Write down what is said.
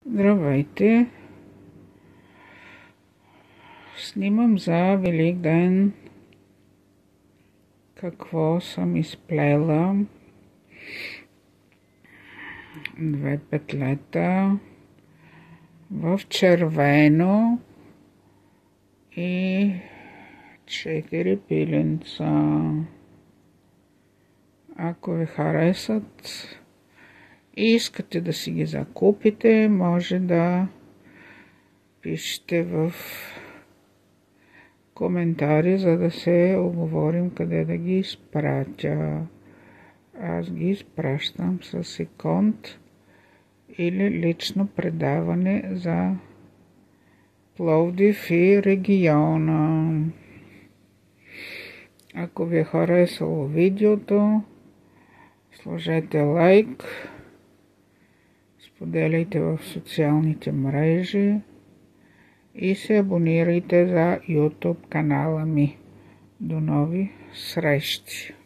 Здравейте! Снимам за Великден какво съм изплела. 2 петлета в червено и 4 пиленца. Ако ви харесат и искате да си ги закупите, може да пишете в коментари, за да се оговорим къде да ги изпратя. Аз ги изпращам с иконт или лично предаване за Пловдив и региона. Ако ви е харесало видеото, сложете лайк, споделяйте в социалните мрежи и се абонирайте за YouTube канала ми. До нови срещи!